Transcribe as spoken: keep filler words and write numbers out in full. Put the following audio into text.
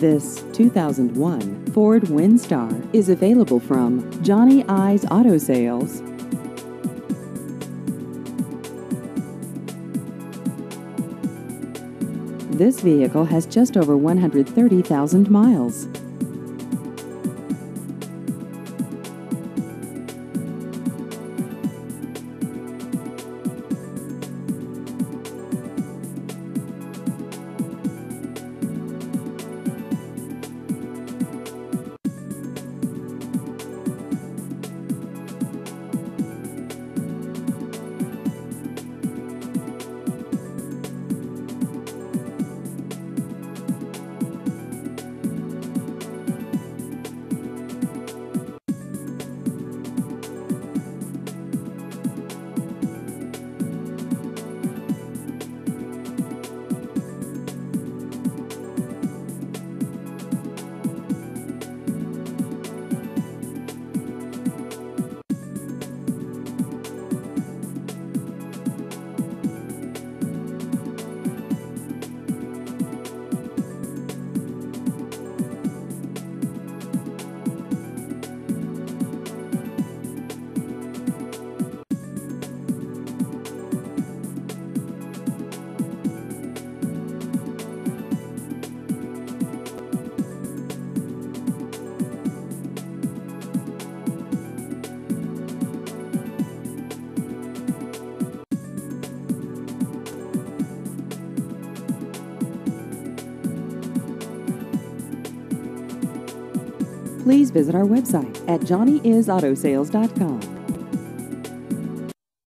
This two thousand one Ford Windstar is available from Johnny I's Auto Sales. This vehicle has just over one hundred thirty thousand miles. Please visit our website at johnny is auto sales dot com.